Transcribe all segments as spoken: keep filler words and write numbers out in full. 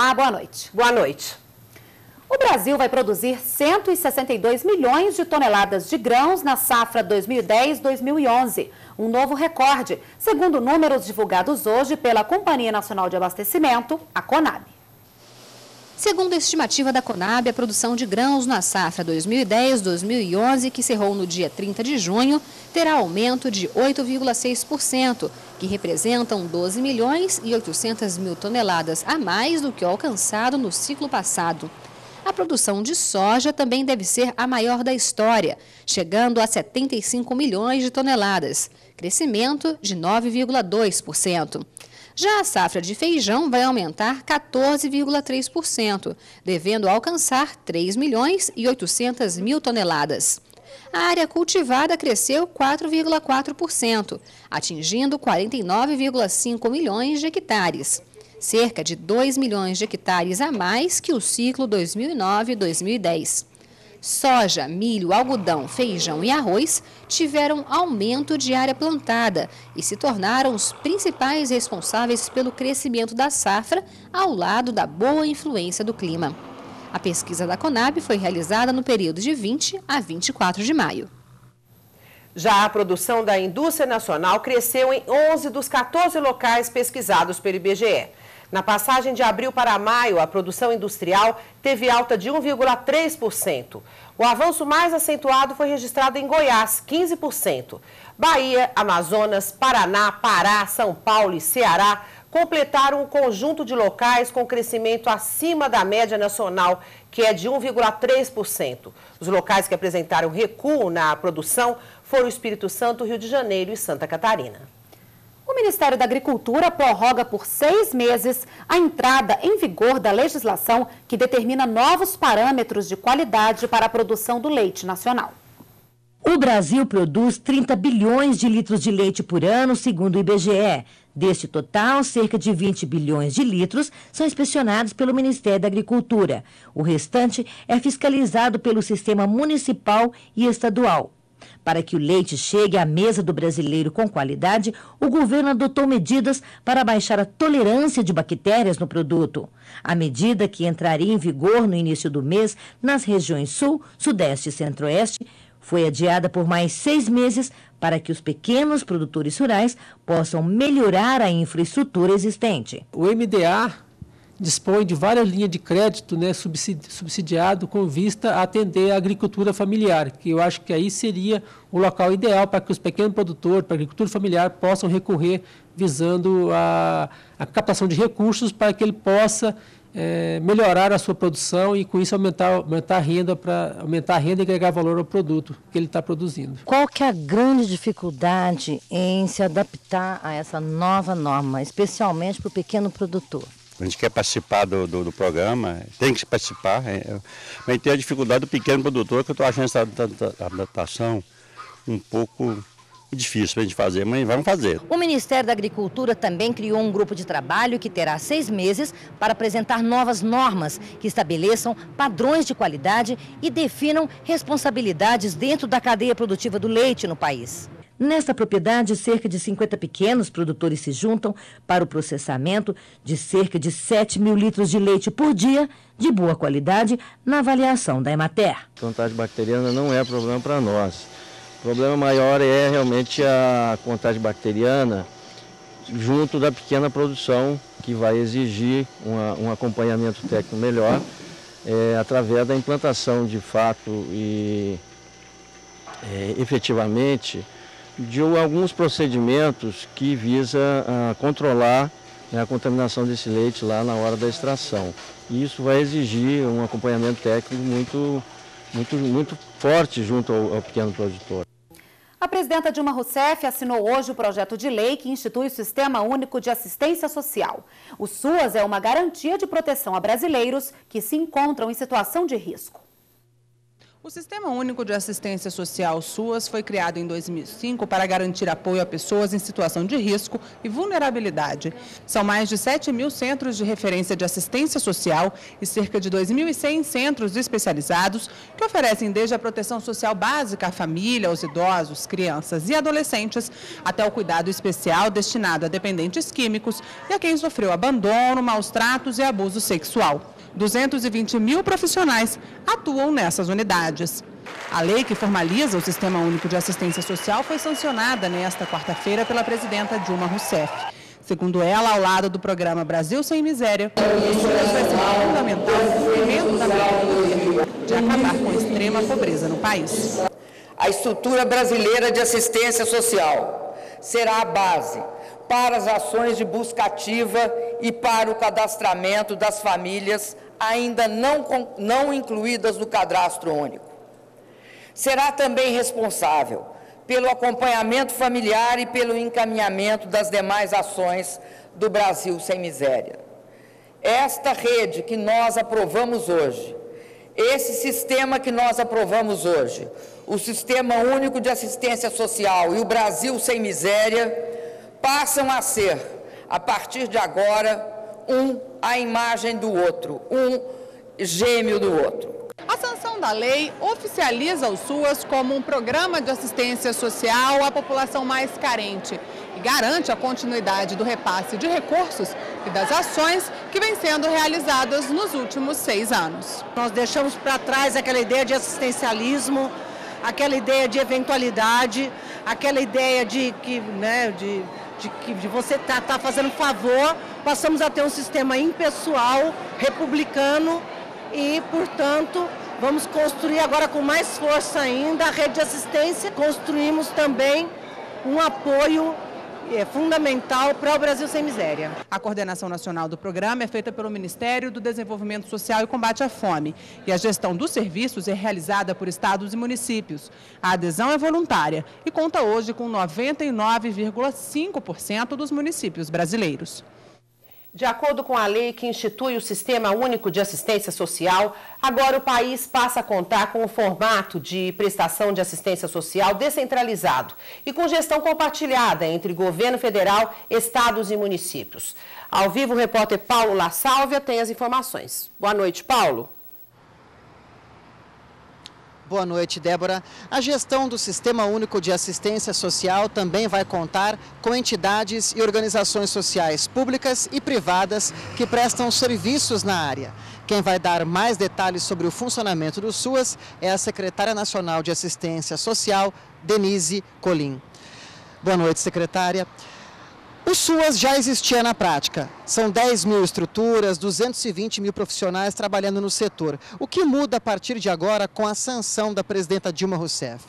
Olá, boa noite. Boa noite. O Brasil vai produzir cento e sessenta e dois milhões de toneladas de grãos na safra dois mil e dez dois mil e onze, um novo recorde, segundo números divulgados hoje pela Companhia Nacional de Abastecimento, a Conab. Segundo a estimativa da Conab, a produção de grãos na safra dois mil e dez dois mil e onze, que cerrou no dia trinta de junho, terá aumento de oito vírgula seis por cento, que representam doze milhões e oitocentas mil toneladas a mais do que o alcançado no ciclo passado. A produção de soja também deve ser a maior da história, chegando a setenta e cinco milhões de toneladas, crescimento de nove vírgula dois por cento. Já a safra de feijão vai aumentar quatorze vírgula três por cento, devendo alcançar três milhões e oitocentas mil toneladas. A área cultivada cresceu quatro vírgula quatro por cento, atingindo quarenta e nove vírgula cinco milhões de hectares. Cerca de dois milhões de hectares a mais que o ciclo dois mil e nove dois mil e dez. Soja, milho, algodão, feijão e arroz tiveram aumento de área plantada e se tornaram os principais responsáveis pelo crescimento da safra, ao lado da boa influência do clima. A pesquisa da Conab foi realizada no período de vinte a vinte e quatro de maio. Já a produção da indústria nacional cresceu em onze dos quatorze locais pesquisados pelo I B G E. Na passagem de abril para maio, a produção industrial teve alta de um vírgula três por cento. O avanço mais acentuado foi registrado em Goiás, quinze por cento. Bahia, Amazonas, Paraná, Pará, São Paulo e Ceará completaram um conjunto de locais com crescimento acima da média nacional, que é de um vírgula três por cento. Os locais que apresentaram recuo na produção foram o Espírito Santo, Rio de Janeiro e Santa Catarina. O Ministério da Agricultura prorroga por seis meses a entrada em vigor da legislação que determina novos parâmetros de qualidade para a produção do leite nacional. O Brasil produz trinta bilhões de litros de leite por ano, segundo o I B G E. Deste total, cerca de vinte bilhões de litros são inspecionados pelo Ministério da Agricultura. O restante é fiscalizado pelo sistema municipal e estadual. Para que o leite chegue à mesa do brasileiro com qualidade, o governo adotou medidas para baixar a tolerância de bactérias no produto. A medida, que entraria em vigor no início do mês nas regiões Sul, Sudeste e Centro-Oeste, foi adiada por mais seis meses para que os pequenos produtores rurais possam melhorar a infraestrutura existente. O M D A dispõe de várias linhas de crédito, né, subsidiado com vista a atender a agricultura familiar, que eu acho que aí seria o local ideal para que os pequenos produtores, para a agricultura familiar, possam recorrer visando a, a captação de recursos para que ele possa é, melhorar a sua produção e com isso aumentar, aumentar a renda, para aumentar a renda e agregar valor ao produto que ele está produzindo. Qual que é a grande dificuldade em se adaptar a essa nova norma, especialmente para o pequeno produtor? A gente quer participar do, do, do programa, tem que participar, é, mas tem a dificuldade do pequeno produtor, que eu estou achando essa adaptação um pouco difícil para a gente fazer, mas vamos fazer. O Ministério da Agricultura também criou um grupo de trabalho que terá seis meses para apresentar novas normas que estabeleçam padrões de qualidade e definam responsabilidades dentro da cadeia produtiva do leite no país. Nesta propriedade, cerca de cinquenta pequenos produtores se juntam para o processamento de cerca de sete mil litros de leite por dia, de boa qualidade, na avaliação da Emater. A contagem bacteriana não é problema para nós. O problema maior é realmente a contagem bacteriana junto da pequena produção, que vai exigir uma, um acompanhamento técnico melhor, é, através da implantação de fato e é, efetivamente de alguns procedimentos que visa uh, controlar, né, a contaminação desse leite lá na hora da extração. E isso vai exigir um acompanhamento técnico muito, muito, muito forte junto ao, ao pequeno produtor. A presidenta Dilma Rousseff assinou hoje o projeto de lei que institui o Sistema Único de Assistência Social. O SUAS é uma garantia de proteção a brasileiros que se encontram em situação de risco. O Sistema Único de Assistência Social, SUAS, foi criado em dois mil e cinco para garantir apoio a pessoas em situação de risco e vulnerabilidade. São mais de sete mil centros de referência de assistência social e cerca de dois mil e cem centros especializados que oferecem desde a proteção social básica à família, aos idosos, crianças e adolescentes, até o cuidado especial destinado a dependentes químicos e a quem sofreu abandono, maus tratos e abuso sexual. duzentos e vinte mil profissionais atuam nessas unidades. A lei que formaliza o Sistema Único de Assistência Social foi sancionada nesta quarta-feira pela presidenta Dilma Rousseff. Segundo ela, ao lado do programa Brasil Sem Miséria, isso vai ser fundamental no cumprimento da meta de acabar com a extrema pobreza no país. A estrutura brasileira de assistência social será a base para as ações de busca ativa e para o cadastramento das famílias ainda não, não incluídas no cadastro único. Será também responsável pelo acompanhamento familiar e pelo encaminhamento das demais ações do Brasil Sem Miséria. Esta rede que nós aprovamos hoje, esse sistema que nós aprovamos hoje, o Sistema Único de Assistência Social e o Brasil Sem Miséria, passam a ser, a partir de agora, um à imagem do outro, um gêmeo do outro. A sanção da lei oficializa o SUAS como um programa de assistência social à população mais carente e garante a continuidade do repasse de recursos e das ações que vêm sendo realizadas nos últimos seis anos. Nós deixamos para trás aquela ideia de assistencialismo, aquela ideia de eventualidade, aquela ideia de que, né, de De, que, de você estar tá, tá fazendo favor, passamos a ter um sistema impessoal, republicano e, portanto, vamos construir agora com mais força ainda a rede de assistência. Construímos também um apoio é, fundamental para o Brasil Sem Miséria. A coordenação nacional do programa é feita pelo Ministério do Desenvolvimento Social e Combate à Fome e a gestão dos serviços é realizada por estados e municípios. A adesão é voluntária e conta hoje com noventa e nove vírgula cinco por cento dos municípios brasileiros. De acordo com a lei que institui o Sistema Único de Assistência Social, agora o país passa a contar com um formato de prestação de assistência social descentralizado e com gestão compartilhada entre governo federal, estados e municípios. Ao vivo, o repórter Paulo La Sálvia tem as informações. Boa noite, Paulo. Boa noite, Débora. A gestão do Sistema Único de Assistência Social também vai contar com entidades e organizações sociais públicas e privadas que prestam serviços na área. Quem vai dar mais detalhes sobre o funcionamento do SUAS é a secretária nacional de Assistência Social, Denise Colim. Boa noite, secretária. O SUAS já existia na prática. São dez mil estruturas, duzentos e vinte mil profissionais trabalhando no setor. O que muda a partir de agora com a sanção da presidenta Dilma Rousseff?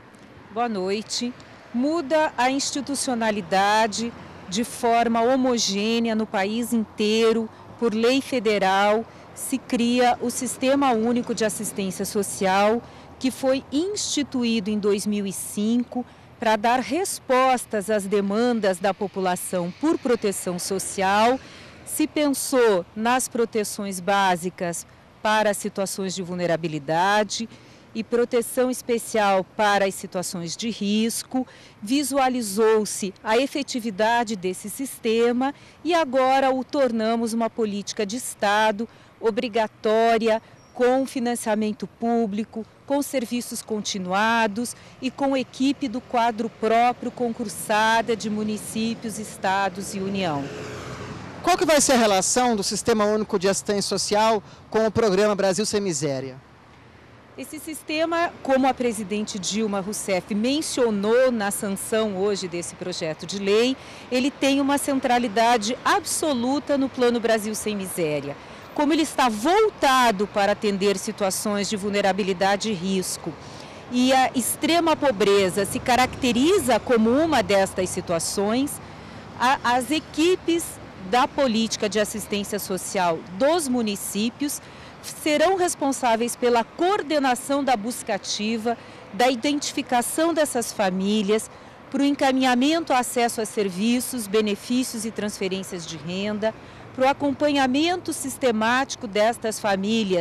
Boa noite. Muda a institucionalidade de forma homogênea no país inteiro, por lei federal, se cria o Sistema Único de Assistência Social, que foi instituído em dois mil e cinco, para dar respostas às demandas da população por proteção social. Se pensou nas proteções básicas para situações de vulnerabilidade e proteção especial para as situações de risco, visualizou-se a efetividade desse sistema e agora o tornamos uma política de Estado obrigatória, com financiamento público, com serviços continuados e com equipe do quadro próprio concursada de municípios, estados e União. Qual que vai ser a relação do Sistema Único de Assistência Social com o programa Brasil Sem Miséria? Esse sistema, como a presidente Dilma Rousseff mencionou na sanção hoje desse projeto de lei, ele tem uma centralidade absoluta no Plano Brasil Sem Miséria. Como ele está voltado para atender situações de vulnerabilidade e risco, e a extrema pobreza se caracteriza como uma destas situações, a, as equipes da política de assistência social dos municípios serão responsáveis pela coordenação da busca ativa, da identificação dessas famílias, para o encaminhamento ao acesso a serviços, benefícios e transferências de renda, para o acompanhamento sistemático destas famílias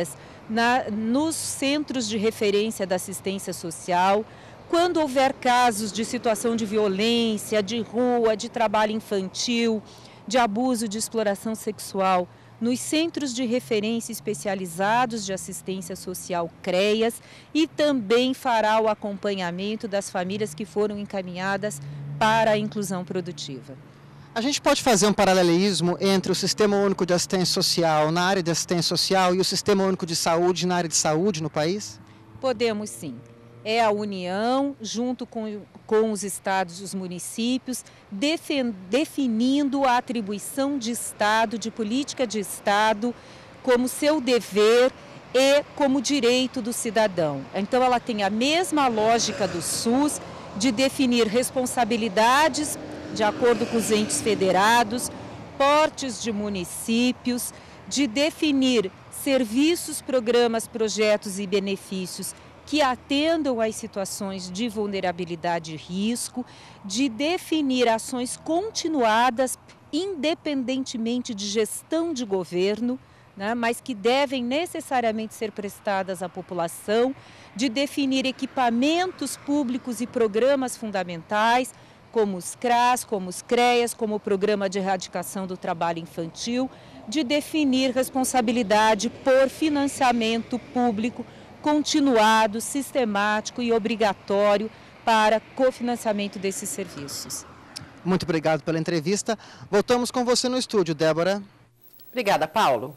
na, nos centros de referência da assistência social. Quando houver casos de situação de violência, de rua, de trabalho infantil, de abuso, de exploração sexual, nos centros de referência especializados de assistência social CREAS, e também fará o acompanhamento das famílias que foram encaminhadas para a inclusão produtiva. A gente pode fazer um paralelismo entre o Sistema Único de Assistência Social na área de assistência social e o Sistema Único de Saúde na área de saúde no país? Podemos sim. É a União, junto com, com os estados e os municípios, defend, definindo a atribuição de Estado, de política de Estado, como seu dever e como direito do cidadão. Então, ela tem a mesma lógica do SUS de definir responsabilidades de acordo com os entes federados, portes de municípios, de definir serviços, programas, projetos e benefícios que atendam às situações de vulnerabilidade e risco, de definir ações continuadas, independentemente de gestão de governo, né, mas que devem necessariamente ser prestadas à população, de definir equipamentos públicos e programas fundamentais, como os CRAS, como os CREAS, como o Programa de Erradicação do Trabalho Infantil, de definir responsabilidade por financiamento público continuado, sistemático e obrigatório para cofinanciamento desses serviços. Muito obrigado pela entrevista. Voltamos com você no estúdio, Débora. Obrigada, Paulo.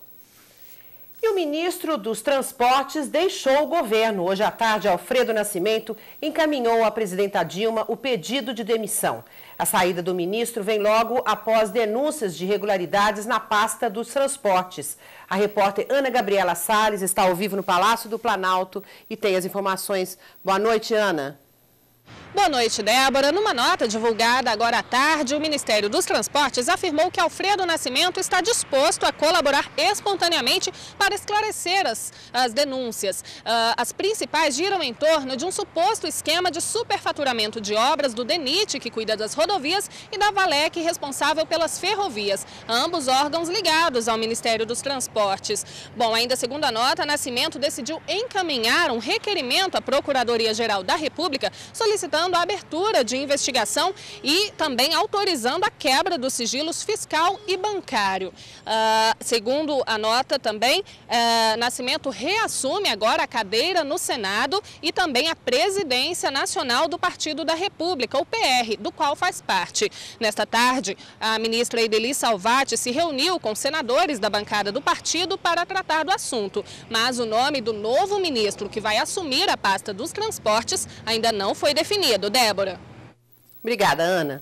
E o ministro dos Transportes deixou o governo. Hoje à tarde, Alfredo Nascimento encaminhou à presidenta Dilma o pedido de demissão. A saída do ministro vem logo após denúncias de irregularidades na pasta dos transportes. A repórter Ana Gabriela Salles está ao vivo no Palácio do Planalto e tem as informações. Boa noite, Ana. Boa noite, Débora. Numa nota divulgada agora à tarde, o Ministério dos Transportes afirmou que Alfredo Nascimento está disposto a colaborar espontaneamente para esclarecer as, as denúncias. Uh, as principais giram em torno de um suposto esquema de superfaturamento de obras do DENIT, que cuida das rodovias, e da Valec, responsável pelas ferrovias, ambos órgãos ligados ao Ministério dos Transportes. Bom, ainda segundo a nota, Nascimento decidiu encaminhar um requerimento à Procuradoria-Geral da República, solicitando a abertura de investigação e também autorizando a quebra dos sigilos fiscal e bancário. Uh, segundo a nota também, uh, Nascimento reassume agora a cadeira no Senado e também a presidência nacional do Partido da República, o P R, do qual faz parte. Nesta tarde, a ministra Ideli Salvati se reuniu com senadores da bancada do partido para tratar do assunto, mas o nome do novo ministro que vai assumir a pasta dos transportes ainda não foi definido. Débora. Obrigada, Ana.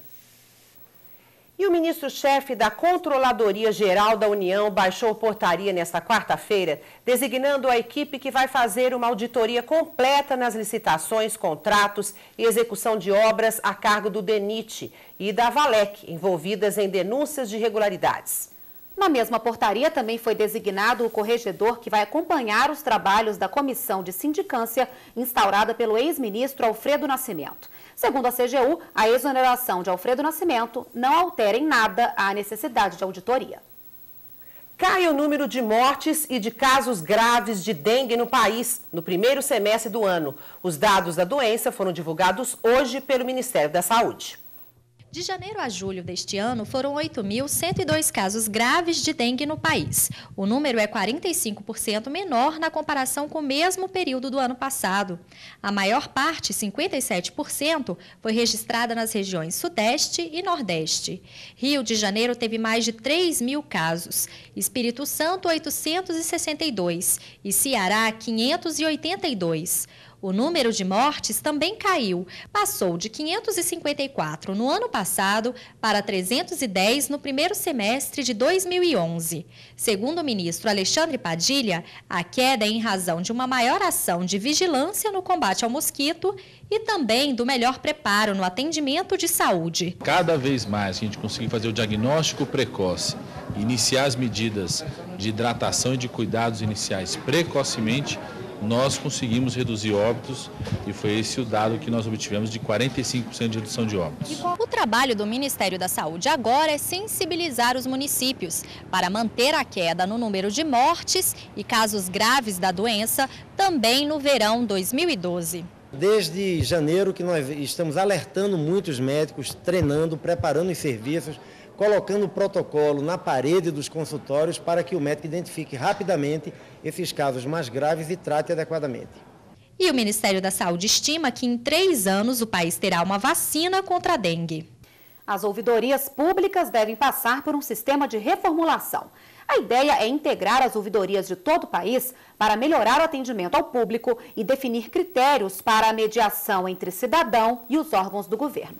E o ministro-chefe da Controladoria Geral da União baixou portaria nesta quarta-feira, designando a equipe que vai fazer uma auditoria completa nas licitações, contratos e execução de obras a cargo do DENIT e da Valec, envolvidas em denúncias de irregularidades. Na mesma portaria, também foi designado o corregedor que vai acompanhar os trabalhos da comissão de sindicância instaurada pelo ex-ministro Alfredo Nascimento. Segundo a C G U, a exoneração de Alfredo Nascimento não altera em nada a necessidade de auditoria. Cai o número de mortes e de casos graves de dengue no país no primeiro semestre do ano. Os dados da doença foram divulgados hoje pelo Ministério da Saúde. De janeiro a julho deste ano, foram oito mil cento e dois casos graves de dengue no país. O número é quarenta e cinco por cento menor na comparação com o mesmo período do ano passado. A maior parte, cinquenta e sete por cento, foi registrada nas regiões Sudeste e Nordeste. Rio de Janeiro teve mais de três mil casos, Espírito Santo, oitocentos e sessenta e dois e Ceará, quinhentos e oitenta e dois. O número de mortes também caiu, passou de quinhentos e cinquenta e quatro no ano passado para trezentos e dez no primeiro semestre de dois mil e onze. Segundo o ministro Alexandre Padilha, a queda é em razão de uma maior ação de vigilância no combate ao mosquito e também do melhor preparo no atendimento de saúde. Cada vez mais que a gente conseguir fazer o diagnóstico precoce, iniciar as medidas de hidratação e de cuidados iniciais precocemente, nós conseguimos reduzir óbitos e foi esse o dado que nós obtivemos de quarenta e cinco por cento de redução de óbitos. O trabalho do Ministério da Saúde agora é sensibilizar os municípios para manter a queda no número de mortes e casos graves da doença também no verão dois mil e doze. Desde janeiro que nós estamos alertando muitos médicos, treinando, preparando os serviços, colocando o protocolo na parede dos consultórios para que o médico identifique rapidamente esses casos mais graves e trate adequadamente. E o Ministério da Saúde estima que em três anos o país terá uma vacina contra a dengue. As ouvidorias públicas devem passar por um sistema de reformulação. A ideia é integrar as ouvidorias de todo o país para melhorar o atendimento ao público e definir critérios para a mediação entre cidadão e os órgãos do governo.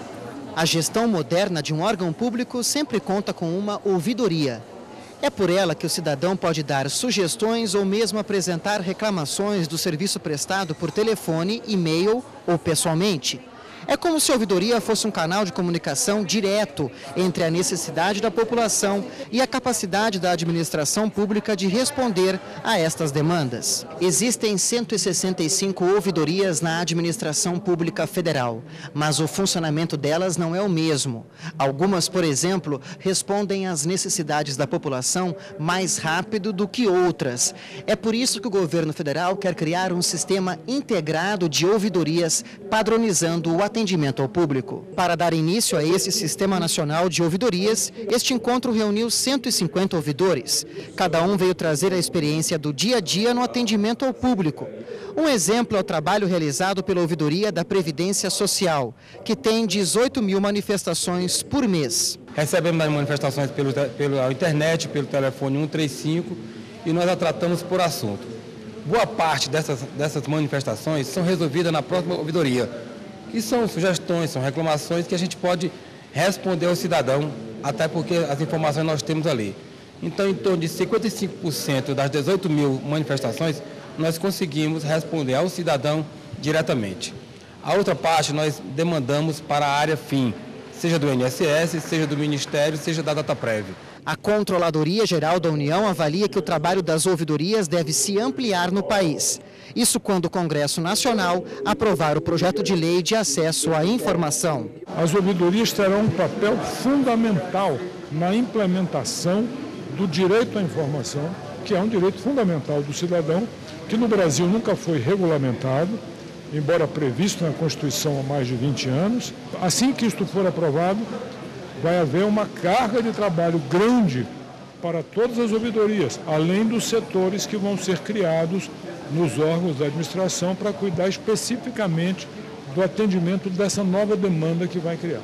A gestão moderna de um órgão público sempre conta com uma ouvidoria. É por ela que o cidadão pode dar sugestões ou mesmo apresentar reclamações do serviço prestado por telefone, e-mail ou pessoalmente. É como se a ouvidoria fosse um canal de comunicação direto entre a necessidade da população e a capacidade da administração pública de responder a estas demandas. Existem cento e sessenta e cinco ouvidorias na administração pública federal, mas o funcionamento delas não é o mesmo. Algumas, por exemplo, respondem às necessidades da população mais rápido do que outras. É por isso que o governo federal quer criar um sistema integrado de ouvidorias, padronizando o atendimento atendimento ao público. Para dar início a esse Sistema Nacional de Ouvidorias, este encontro reuniu cento e cinquenta ouvidores. Cada um veio trazer a experiência do dia a dia no atendimento ao público. Um exemplo é o trabalho realizado pela Ouvidoria da Previdência Social, que tem dezoito mil manifestações por mês. Recebemos as manifestações pelo, pela internet, pelo telefone cento e trinta e cinco e nós a tratamos por assunto. Boa parte dessas, dessas manifestações são resolvidas na próxima ouvidoria. E são sugestões, são reclamações que a gente pode responder ao cidadão, até porque as informações nós temos ali. Então, em torno de cinquenta e cinco por cento das dezoito mil manifestações, nós conseguimos responder ao cidadão diretamente. A outra parte nós demandamos para a área fim, seja do I N S S, seja do Ministério, seja da Dataprev. A Controladoria Geral da União avalia que o trabalho das ouvidorias deve se ampliar no país. Isso quando o Congresso Nacional aprovar o projeto de lei de acesso à informação. As ouvidorias terão um papel fundamental na implementação do direito à informação, que é um direito fundamental do cidadão, que no Brasil nunca foi regulamentado, embora previsto na Constituição há mais de vinte anos. Assim que isto for aprovado, vai haver uma carga de trabalho grande para todas as ouvidorias, além dos setores que vão ser criados nos órgãos da administração para cuidar especificamente do atendimento dessa nova demanda que vai criar.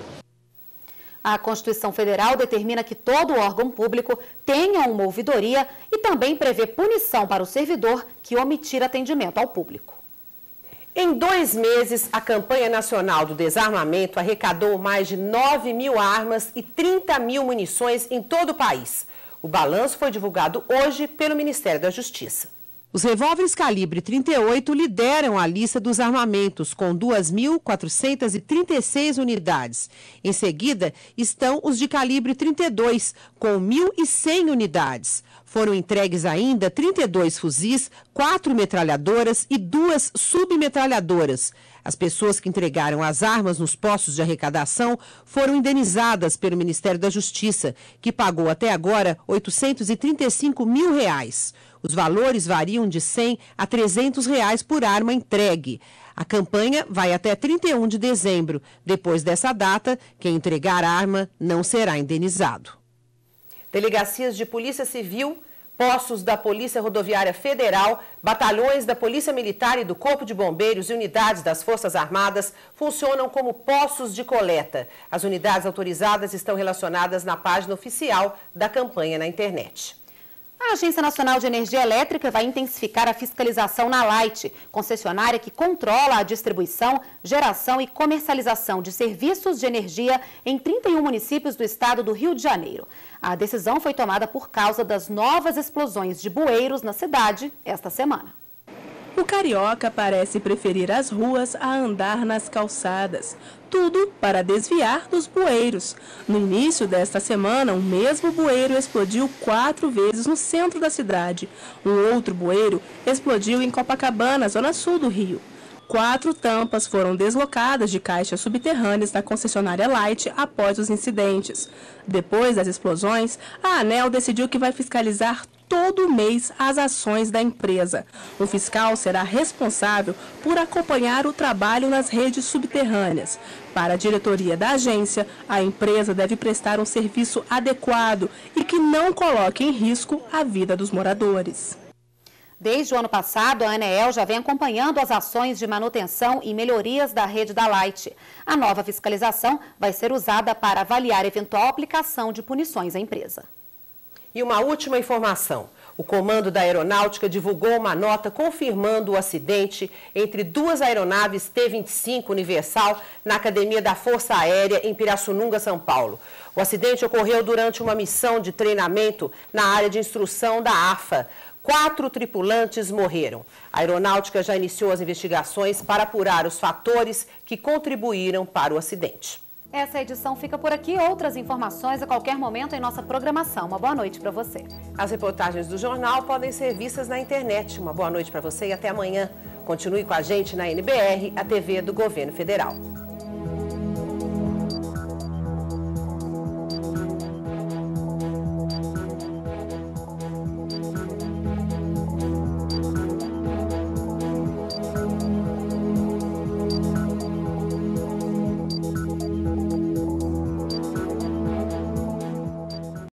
A Constituição Federal determina que todo órgão público tenha uma ouvidoria e também prevê punição para o servidor que omitir atendimento ao público. Em dois meses, a campanha nacional do desarmamento arrecadou mais de nove mil armas e trinta mil munições em todo o país. O balanço foi divulgado hoje pelo Ministério da Justiça. Os revólveres calibre trinta e oito lideram a lista dos armamentos, com duas mil quatrocentas e trinta e seis unidades. Em seguida, estão os de calibre trinta e dois, com mil e cem unidades. Foram entregues ainda trinta e dois fuzis, quatro metralhadoras e duas submetralhadoras. As pessoas que entregaram as armas nos postos de arrecadação foram indenizadas pelo Ministério da Justiça, que pagou até agora oitocentos e trinta e cinco mil reais. Os valores variam de cem a trezentos reais por arma entregue. A campanha vai até trinta e um de dezembro. Depois dessa data, quem entregar a arma não será indenizado. Delegacias de Polícia Civil, postos da Polícia Rodoviária Federal, batalhões da Polícia Militar e do Corpo de Bombeiros e unidades das Forças Armadas funcionam como postos de coleta. As unidades autorizadas estão relacionadas na página oficial da campanha na internet. A Agência Nacional de Energia Elétrica vai intensificar a fiscalização na Light, concessionária que controla a distribuição, geração e comercialização de serviços de energia em trinta e um municípios do estado do Rio de Janeiro. A decisão foi tomada por causa das novas explosões de bueiros na cidade esta semana. O carioca parece preferir as ruas a andar nas calçadas. Tudo para desviar dos bueiros. No início desta semana, o mesmo bueiro explodiu quatro vezes no centro da cidade. Um outro bueiro explodiu em Copacabana, zona sul do Rio. Quatro tampas foram deslocadas de caixas subterrâneas da concessionária Light após os incidentes. Depois das explosões, a ANEEL decidiu que vai fiscalizar todo mês as ações da empresa. O fiscal será responsável por acompanhar o trabalho nas redes subterrâneas. Para a diretoria da agência, a empresa deve prestar um serviço adequado e que não coloque em risco a vida dos moradores. Desde o ano passado, a ANEEL já vem acompanhando as ações de manutenção e melhorias da rede da Light. A nova fiscalização vai ser usada para avaliar eventual aplicação de punições à empresa. E uma última informação. O Comando da Aeronáutica divulgou uma nota confirmando o acidente entre duas aeronaves T vinte e cinco Universal na Academia da Força Aérea em Pirassununga, São Paulo. O acidente ocorreu durante uma missão de treinamento na área de instrução da A F A. Quatro tripulantes morreram. A aeronáutica já iniciou as investigações para apurar os fatores que contribuíram para o acidente. Essa edição fica por aqui. Outras informações a qualquer momento em nossa programação. Uma boa noite para você. As reportagens do jornal podem ser vistas na internet. Uma boa noite para você e até amanhã. Continue com a gente na N B R, a T V do Governo Federal.